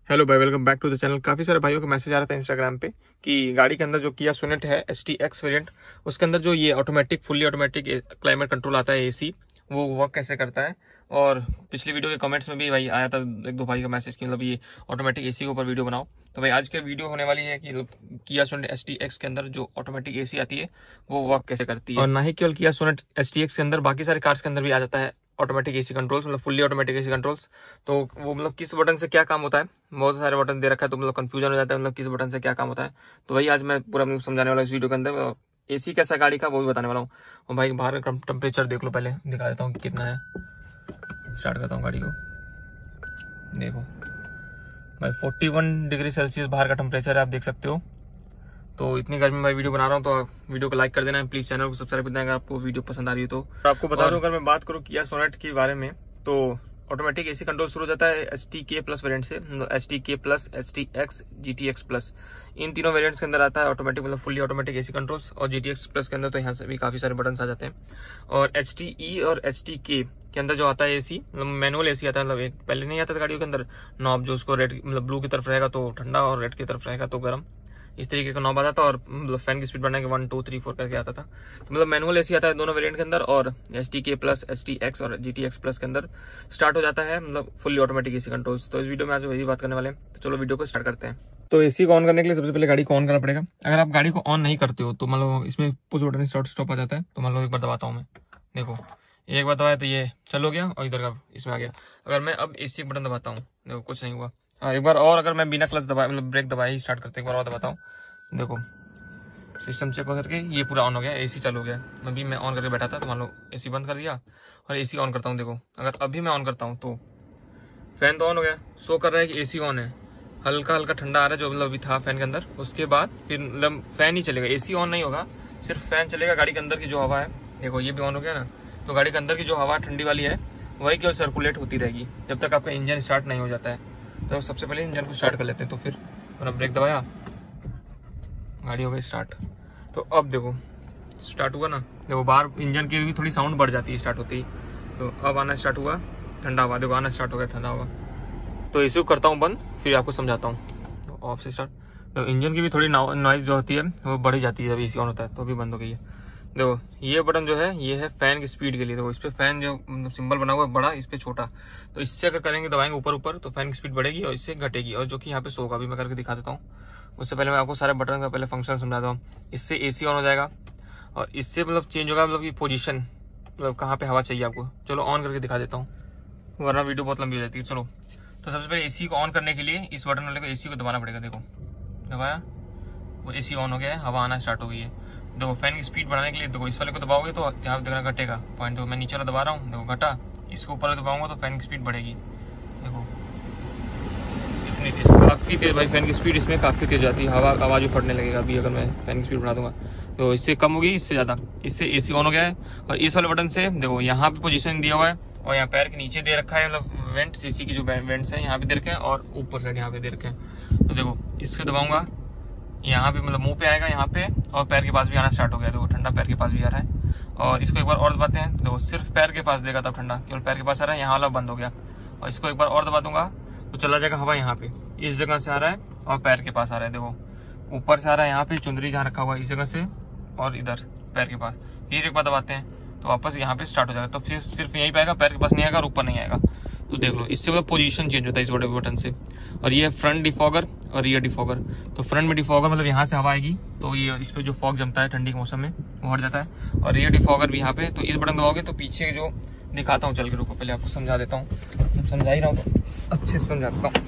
Hello भाई, welcome back to the channel. काफी सारे भाइयों का मैसेज आ रहा था इंस्टाग्राम पे कि गाड़ी के अंदर जो किया सोनेट है STX वेरिएंट, उसके अंदर जो ये automatic fully automatic climate control आता है AC, वो वर्क कैसे करता है। और पिछली वीडियो के कमेंट्स में भी भाई आया था एक दो भाई का मैसेज कि मतलब ये ऑटोमेटिक AC के ऊपर वीडियो बनाओ। तो भाई आज के वीडियो होने वाली है कि किया सोनेट STX के अंदर जो ऑटोमेटिक AC आती है वो वर्क कैसे करती है। और ना ही केवल किया सोनेट STX के अंदर, बाकी सारे कार्स के अंदर भी आ जाता है ऑटोमेटिक AC कंट्रोल्स, मतलब फुल्ली ऑटोमेटिक AC कंट्रोल्स। तो वो मतलब किस बटन से क्या काम होता है, बहुत सारे बटन दे रखा है तो मतलब कंफ्यूजन हो जाता है मतलब किस बटन से क्या काम होता है। तो वही आज मैं पूरा मतलब समझाने वाला इस वीडियो के अंदर। AC कैसा गाड़ी का वो भी बताने वाला हूँ। और भाई बाहर का टेम्परेचर देख लो, पहले दिखा देता हूँ कितना है। स्टार्ट करता हूँ गाड़ी को, देखो भाई 41 डिग्री सेल्सियस बाहर का टेम्परेचर है, आप देख सकते हो। तो इतनी गर्मी में वीडियो बना रहा हूँ, तो आप वीडियो को लाइक कर देना है, प्लीज चैनल को सब्सक्राइब कर देना अगर आपको वीडियो पसंद आ रही है तो। आपको बता दूं, अगर मैं बात करूँ किया सोनेट के बारे में, तो ऑटोमेटिक AC कंट्रोल शुरू हो जाता है STK प्लस वेरिएंट से, STK plus, STX, GTX plus, इन तीनों वेरिएंट्स के अंदर आता है ऑटोमेटिक, मतलब फुल्ली ऑटोमेटिक AC कंट्रोल्स। और GTX प्लस के अंदर तो यहाँ से भी काफी सारे बटन आ जाते हैं। और HTE और HTK के अंदर जो आता है AC, मतलब मैनुअल AC आता है, मतलब एक पहले नहीं आता था गाड़ियों के अंदर नॉब, जो उसको रेड मतलब ब्लू की तरफ रहेगा तो ठंडा और रेड की तरफ रहेगा तो गर्म, इस तरीके का नॉब आता था। और मतलब फैन की स्पीड बढ़ाने के 1 2 3 4 करके आता था। तो मतलब मैनुअल AC आता है दोनों वेरिएंट के अंदर। और STK प्लस, STX और GTX प्लस के अंदर स्टार्ट हो जाता है मतलब फुल्ली ऑटोमेटिक AC कंट्रोल्स। तो इस वीडियो में आज वही बात करने वाले हैं, तो चलो वीडियो को स्टार्ट करते हैं। तो AC को ऑन करने के लिए सबसे पहले गाड़ी को ऑन करना पड़ेगा। अगर आप गाड़ी को ऑन नहीं करते हो तो मान लो इसमें पुश बटन स्टार्ट स्टॉप आ जाता है, तो मान लो एक बार दबाता हूँ मैं, देखो एक बार दबाया तो ये चल हो गया और इधर का इसमें आ गया। अगर मैं अब AC बटन दबाता हूँ, देखो कुछ नहीं हुआ। एक बार और अगर मैं बिना क्लच दबाए मतलब ब्रेक दबाए ही स्टार्ट करते एक बार और दबाता हूँ, देखो सिस्टम चेक करके ये पूरा ऑन हो गया, AC चालू हो गया। मैं ऑन करके बैठा था तो मान लो AC बंद कर दिया और AC ऑन करता हूँ। देखो अगर अभी मैं ऑन करता हूँ तो फैन तो ऑन हो गया, शो कर रहा है कि AC ऑन है, हल्का हल्का ठंडा आ रहा है जो मतलब अभी था फैन के अंदर। उसके बाद फिर मतलब फैन ही चलेगा, AC ऑन नहीं होगा, सिर्फ फैन चलेगा। गाड़ी के अंदर की जो हवा है, देखो ये भी ऑन हो गया ना, तो गाड़ी के अंदर की जो हवा ठंडी वाली है वही केवल सर्कुलेट होती रहेगी जब तक आपका इंजन स्टार्ट नहीं हो जाता है। तो सबसे पहले इंजन को स्टार्ट कर लेते हैं। तो फिर मैंने ब्रेक दबाया, गाड़ी हो गई स्टार्ट। तो अब देखो स्टार्ट हुआ ना, देखो बाहर इंजन की भी थोड़ी साउंड बढ़ जाती है स्टार्ट होती ही। तो अब आना स्टार्ट हुआ ठंडा हवा, देखो आना स्टार्ट हो गया ठंडा हवा। तो इसे करता हूँ बंद, फिर आपको समझाता हूँ। तो ऑफ से स्टार्ट, तो इंजन की भी थोड़ी नॉइज जो होती है वो बढ़ जाती है जब AC ऑन होता है, तो अभी बंद हो गई है। देखो ये बटन जो है ये है फैन की स्पीड के लिए। देखो इस पे फैन जो सिंबल बना हुआ है बड़ा, इस पे छोटा, तो इससे अगर करेंगे दबाएंगे ऊपर ऊपर तो फैन की स्पीड बढ़ेगी और इससे घटेगी, और जो कि यहाँ पे शो होगा। अभी मैं करके दिखा देता हूँ। उससे पहले मैं आपको सारे बटन का पहले फंक्शन समझाता हूँ। इससे AC ऑन हो जाएगा और इससे मतलब चेंज होगा, मतलब की पोजीशन, मतलब कहाँ पे हवा चाहिए आपको। चलो ऑन करके दिखा देता हूँ, वरना वीडियो बहुत लंबी हो जाती है। चलो तो सबसे पहले AC को ऑन करने के लिए इस बटन वाले को AC को दबाना पड़ेगा। देखो दबाया, वो AC ऑन हो गया है, हवा आना स्टार्ट हो गई है। देखो फैन की स्पीड बढ़ाने के लिए देखो इस वाले को दबाओगे तो यहाँ पे देखना घटेगा पॉइंट। तो मैं नीचे वाला दबा रहा हूँ, देखो घटा। इसको ऊपर दबाऊंगा तो फैन की स्पीड बढ़ेगी। देखो इतनी तेज, काफी तेज भाई फैन की स्पीड इसमें काफी तेज जाती है, हवा आवाज फटने लगेगा। अभी अगर मैं फैन की स्पीड बढ़ा दूंगा तो इससे कम होगी, इससे ज्यादा। इससे AC ऑन हो गया है। और इस वाले बटन से देखो यहाँ पे पोजीशन दिया हुआ है और यहाँ पैर के नीचे दे रखा है, मतलब वेंट्स AC की जो वेंट्स है यहाँ पे दे रखे हैं और ऊपर साइड यहाँ पे दे रखे हैं। तो देखो इसको दबाऊंगा, यहाँ पे मतलब मुंह पे आएगा यहाँ पे, और पैर के पास भी आना स्टार्ट हो गया। देखो ठंडा पैर के पास भी आ रहा है। और इसको एक बार और दबाते हैं, देखो सिर्फ पैर के पास देगा तब ठंडा, केवल पैर के पास आ रहा है, यहाँ वाला बंद हो गया। और इसको एक बार और दबा दूंगा तो चला जाएगा हवा यहाँ पे, इस जगह से आ रहा है और पैर के पास आ रहा है। देखो ऊपर से आ रहा है यहाँ पे, चुंदरी जहाँ रखा हुआ है इस जगह से, और इधर पैर के पास। फिर एक बार दबाते हैं तो वापस यहाँ पे स्टार्ट हो जाएगा। तो फिर सिर्फ यहीं पे आएगा, पैर के पास नहीं आएगा और ऊपर नहीं आएगा। तो देख लो इससे मतलब पोजीशन चेंज होता है इस बड़े बटन से। और ये फ्रंट डिफॉगर और रियर डिफॉगर। तो फ्रंट में डिफॉगर मतलब यहाँ से हवा आएगी तो ये इस पे जो फॉग जमता है ठंडी के मौसम में वो हट जाता है। और रियर डिफॉगर भी यहाँ पे, तो इस बटन दबाओगे तो पीछे जो दिखाता हूँ, चल के रुको पहले आपको समझा देता हूँ। समझा ही रहा हूँ तो अच्छे से समझाता हूँ,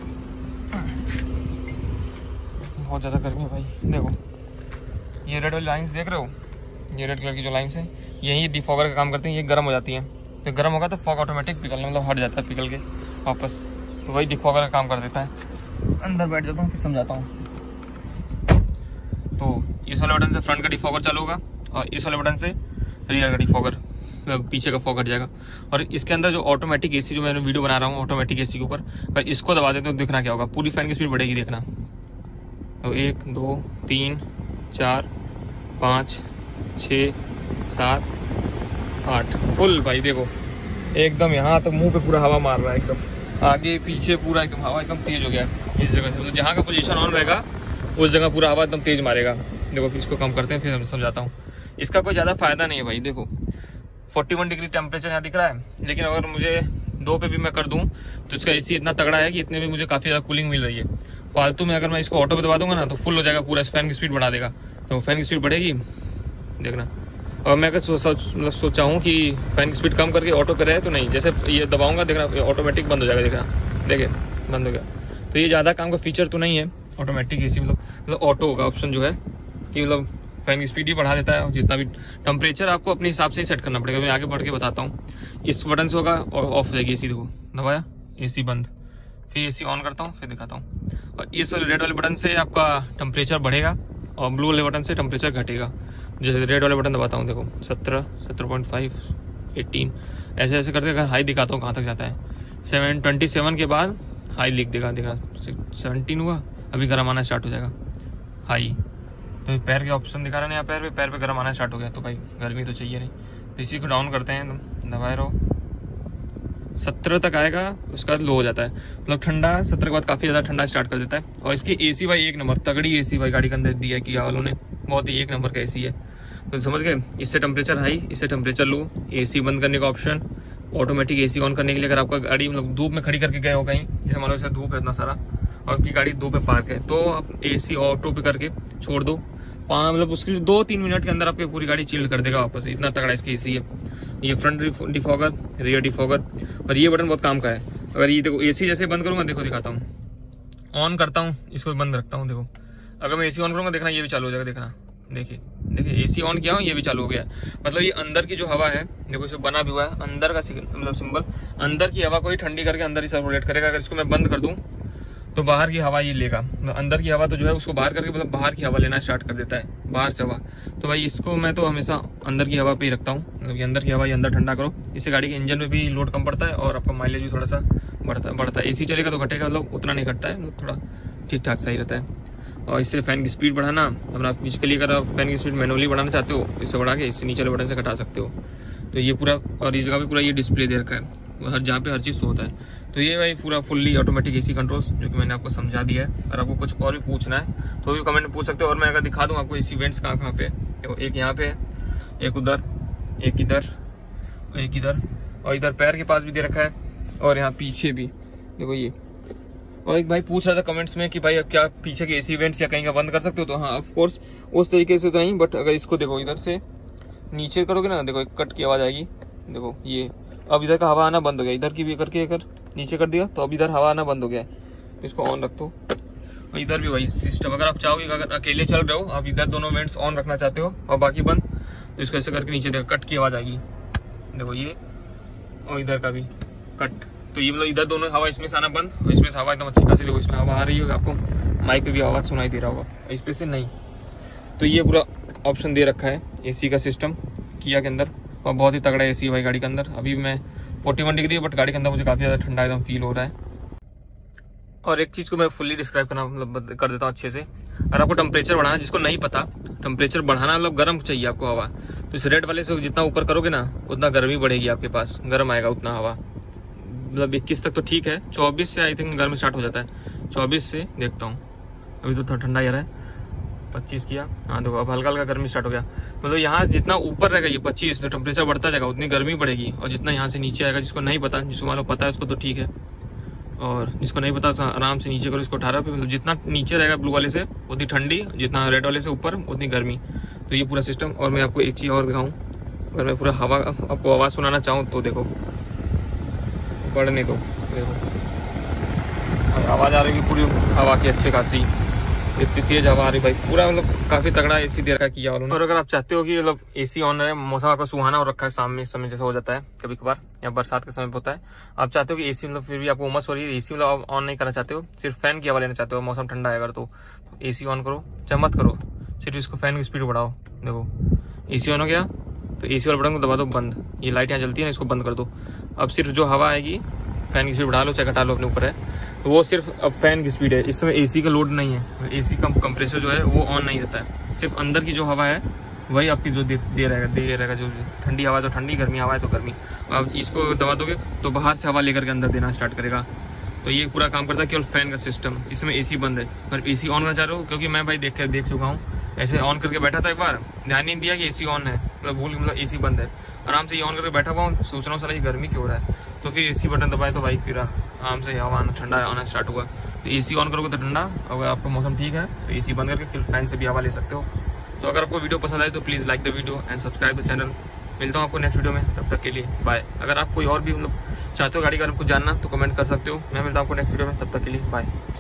बहुत ज्यादा गर्मी भाई। देखो ये रेड वाली लाइन्स देख रहे हो, ये रेड कलर की जो लाइन्स है यही डिफॉगर का काम करते हैं। ये गर्म हो जाती है, तो गर्म होगा तो फॉग ऑटोमेटिक पिघलने मतलब हट जाता है पिघल के वापस, तो वही डिफॉगर का काम कर देता है। अंदर बैठ जाता हूँ फिर समझाता हूँ। तो इस वाले बटन से फ्रंट का डिफॉगर चालू होगा और इस वाले बटन से रियर का डिफॉगर, पीछे का फॉग हट जाएगा। और इसके अंदर जो ऑटोमेटिक AC जो मैंने वीडियो बना रहा हूँ ऑटोमेटिक AC के ऊपर, पर इसको दबा देते तो दिखना क्या होगा, पूरी फैन की स्पीड बढ़ेगी। देखना तो 1 2 3 4 5 6 7 8 फुल भाई। देखो एकदम यहाँ तो मुंह पे पूरा हवा मार रहा है एकदम। आगे पीछे पूरा एकदम हवा एकदम तेज हो गया इस जगह से। मतलब जहाँ का पोजीशन ऑन रहेगा उस जगह पूरा हवा एकदम तेज मारेगा। देखो फिर इसको कम करते हैं, फिर हम समझाता हूँ। इसका कोई ज़्यादा फायदा नहीं है भाई। देखो 41 डिग्री टेम्परेचर यहाँ दिख रहा है, लेकिन अगर मुझे 2 पे भी मैं कर दूं तो इसका एसी इतना तगड़ा है कि इतने में मुझे काफ़ी ज़्यादा कूलिंग मिल रही है। फालतू में अगर मैं इसको ऑटो पे दबा दूंगा ना तो फुल हो जाएगा पूरा, फैन की स्पीड बढ़ा देगा। तो फैन की स्पीड बढ़ेगी देखना। और मैं अगर सोचा हूँ कि फैन की स्पीड कम करके ऑटो पे रहे तो नहीं, जैसे ये दबाऊंगा देखना ऑटोमेटिक बंद हो जाएगा। देखना देखिए बंद हो गया। तो ये ज़्यादा काम का फीचर तो नहीं है ऑटोमेटिक एसी, मतलब ऑटो होगा ऑप्शन जो है कि मतलब फैन की स्पीड ही बढ़ा देता है। और जितना भी टेम्परेचर आपको अपने हिसाब से ही सेट करना पड़ेगा। मैं आगे बढ़ के बताता हूँ। इस बटन से होगा और ऑफ हो जाएगी एसी। देखो दबाया एसी बंद, फिर एसी ऑन करता हूँ, फिर दिखाता हूँ। और इस रेड वाले बटन से आपका टेम्परेचर बढ़ेगा और ब्लू वाले बटन से टेम्परेचर घटेगा। जैसे रेड वाले बटन दबाता हूँ, देखो 17, 17.5, 18 ऐसे ऐसे करके अगर हाई दिखाता हूँ कहाँ तक जाता है। 727 के बाद हाई लिख देगा। देखा 17 हुआ, अभी गर्म आना स्टार्ट हो जाएगा हाई। तो पैर के ऑप्शन दिखा रहा है यहाँ, पैर पे गर्म आना स्टार्ट हो गया। तो भाई गर्मी तो चाहिए नहीं, तो इसी को डाउन करते हैं, दबाए रहो। 17 तक आएगा, उसके बाद लो हो जाता है। मतलब ठंडा 17 के बाद काफी ज्यादा ठंडा स्टार्ट कर देता है। और इसकी एसी भाई 1 नंबर तगड़ी एसी भाई गाड़ी के अंदर दिया किया वालों ने, बहुत ही 1 नंबर का एसी है। तो समझ गए, इससे टेम्परेचर हाई, इससे टेम्परेचर लो। एसी बंद करने का ऑप्शन, ऑटोमेटिक एसी ऑन करने के लिए। अगर आपका गाड़ी मतलब धूप में खड़ी करके गए हो कहीं, जैसे मान लो जैसे धूप है इतना सारा और आपकी गाड़ी धूप पे पार्क है, तो आप एसी ऑटो पे करके छोड़ दो। मतलब उसके 2-3 मिनट के अंदर आपकी पूरी गाड़ी चिल्ड कर देगा वापस। इतना तगड़ा इसकी एसी है। ये फ्रंट डिफॉगर, रियर डिफॉगर, और ये बटन बहुत काम का है। अगर ये देखो एसी जैसे बंद करूंगा, देखो दिखाता हूँ, ऑन करता हूँ, इसको बंद रखता हूँ। देखो अगर मैं एसी ऑन करूंगा देखना ये भी चालू हो जाएगा। देखना देखिए देखिए एसी ऑन किया हूँ, ये भी चालू हो गया। मतलब ये अंदर की जो हवा है, देखो इसे बना भी हुआ है अंदर का मतलब सिंबल, अंदर की हवा को ही ठंडी करके अंदर ही सर्कुलेट करेगा। अगर इसको मैं बंद कर दूं तो बाहर की हवा ये लेगा। अंदर की हवा तो जो है उसको बाहर करके मतलब बाहर की हवा लेना स्टार्ट कर देता है, बाहर से हवा। तो भाई इसको मैं तो हमेशा अंदर की हवा पे ही रखता हूँ। मतलब अंदर की हवा ये अंदर ठंडा करो, इससे गाड़ी के इंजन में भी लोड कम पड़ता है और आपका माइलेज भी थोड़ा सा बढ़ता है। एसी चलेगा तो घटेगा, मतलब उतना नहीं घटता है, थोड़ा ठीक ठाक सही रहता है। और इससे फैन की स्पीड बढ़ाना, अगर आप फिजिकली अगर आप फैन की स्पीड मैनुअली बढ़ाना चाहते हो, इससे बढ़ा के इससे नीचे वाले बटन से घटा सकते हो। तो ये पूरा, और इस जगह पे पूरा ये डिस्प्ले दे रखा है, हर जहाँ पे हर चीज़ होता है। तो ये भाई पूरा फुल्ली ऑटोमेटिक एसी कंट्रोल्स जो कि मैंने आपको समझा दिया है। अगर आपको कुछ और भी पूछना है तो भी कमेंट में पूछ सकते हो। और मैं अगर दिखा दूँ आपको एसी वेंट्स कहाँ पे, देखो एक यहाँ पे, एक उधर, एक इधर, एक इधर, और इधर पैर के पास भी दे रखा है, और यहाँ पीछे भी देखो ये। और एक भाई पूछ रहा था कमेंट्स में कि भाई अब क्या पीछे के एसी वेंट्स या कहीं का बंद कर सकते हो? तो हाँ ऑफ कोर्स उस तरीके से तो नहीं, बट अगर इसको देखो इधर से नीचे करोगे ना, देखो एक कट की आवाज आएगी। देखो ये अब इधर का हवा आना बंद हो गया, इधर की भी करके अगर नीचे कर दिया तो अब इधर हवा आना बंद हो गया है। इसको ऑन रख दो। और इधर भी वही सिस्टम, अगर आप चाहोगे, अगर अकेले चल रहे हो आप इधर दोनों वेंट्स ऑन रखना चाहते हो और बाकी बंद, तो इसको ऐसे करके नीचे देखो कट की आवाज आएगी। देखो ये, और इधर का भी कट। तो ये मतलब इधर दोनों हवा इसमें से आना बंद, और इसमें से हवा एकदम अच्छी खासी। देखो इसमें हवा आ रही होगी, आपको माइक पे भी आवाज सुनाई दे रहा होगा, इस पे से नहीं। तो ये पूरा ऑप्शन दे रखा है एसी का सिस्टम किया के अंदर, और बहुत ही तगड़ा एसी है भाई गाड़ी के अंदर। अभी मैं 41 डिग्री है, बट गाड़ी के अंदर मुझे काफी ज्यादा ठंडा एकदम फील हो रहा है। और एक चीज को मैं फुल्ली डिस्क्राइब करना मतलब कर देता हूँ अच्छे से। अगर आपको टेम्परेचर बढ़ाना, जिसको नहीं पता टेम्परेचर बढ़ाना मतलब गर्म चाहिए आपको हवा, तो इस रेड वाले से जितना ऊपर करोगे ना उतना गर्मी बढ़ेगी आपके पास, गर्म आएगा उतना हवा। मतलब 21 तक तो ठीक है, 24 से आई थिंक गर्म स्टार्ट हो जाता है। 24 से देखता हूँ, अभी तो थोड़ा ठंडा ही आ रहा है। 25 किया, हाँ देखो अब हल्का हल्का गर्मी स्टार्ट हो गया। मतलब यहाँ जितना ऊपर रहेगा ये 25 में टेम्परेचर बढ़ता जाएगा, उतनी गर्मी बढ़ेगी। और जितना यहाँ से नीचे आएगा, जिसको नहीं पता, जिसको मान लो पता है उसको तो ठीक है, और जिसको नहीं पता आराम से नीचे करो इसको 18 पे। मतलब जितना नीचे रहेगा ब्लू वाले से उतनी ठंडी, जितना रेड वाले से ऊपर उतनी गर्मी। तो ये पूरा सिस्टम। और मैं आपको एक चीज़ और दिखाऊँ, अगर मैं पूरा हवा आपको आवाज़ सुनाना चाहूँ तो देखो बढ़ने दो, देखो आवाज़ आ रही है पूरी हवा की अच्छी खासी, इतनी तेज हवा आ रही भाई। पूरा मतलब काफी तगड़ा एसी दे रखा किया उन्होंने। और अगर आप चाहते हो कि मतलब एसी ऑन रहे, मौसम आपका सुहाना हो रखा है, शाम में समय जैसा हो जाता है कभी कभार, या बरसात के समय होता है, आप चाहते हो कि एसी मतलब फिर भी आपको उमस हो रही है, एसी मतलब ऑन नहीं करना चाहते हो, सिर्फ फैन की हवा लेना चाहते हो, मौसम ठंडा है अगर, तो एसी ऑन करो, चमत करो, सिर्फ इसको फैन की स्पीड बढ़ाओ। देखो एसी ऑन हो गया, तो एसी वाला बटन को दबा दो बंद, ये लाइट यहाँ जलती है ना, इसको बंद कर दो। अब सिर्फ जो हवा आएगी फैन की स्पीड बढ़ा लो चाहे घटा लो, अपने ऊपर है, तो वो सिर्फ अब फैन की स्पीड है। इस समय एसी का लोड नहीं है, एसी का कंप्रेसर जो है वो ऑन नहीं रहता है, सिर्फ अंदर की जो हवा है वही आपकी जो दे रहेगा जो ठंडी हवा है तो ठंडी, गर्मी हवा है तो गर्मी। अब इसको दबा दोगे तो बाहर से हवा लेकर के अंदर देना स्टार्ट करेगा। तो ये पूरा काम करता है केवल फैन का सिस्टम। इसमें एसी बंद है। अगर एसी ऑन करना चाह रहे हो, क्योंकि मैं भाई देख चुका हूँ, ऐसे ऑन करके बैठा था एक बार, ध्यान नहीं दिया कि एसी ऑन है, मतलब एसी बंद है, आराम से ये ऑन करके बैठा हुआ हूँ, सोच रहा हूँ साला ये गर्मी क्यों हो रहा है, तो फिर एसी बटन दबाए तो भाई फिर आराम से हवा आना, ठंडा आना स्टार्ट हुआ। तो एसी ऑन करोगे तो ठंडा, अगर आपका मौसम ठीक है तो एसी बंद करके फिर फैन से भी हवा ले सकते हो। तो अगर आपको वीडियो पसंद आए तो please like the video and subscribe the channel. मिलता हूँ आपको नेक्स्ट वीडियो में, तब तक के लिए बाय। अगर आप कोई और भी मतलब चाहते हो गाड़ी का कुछ जानना तो कमेंट कर सकते हो। मैं मिलता हूँ आपको नेक्स्ट वीडियो में, तब तक के लिए बाय।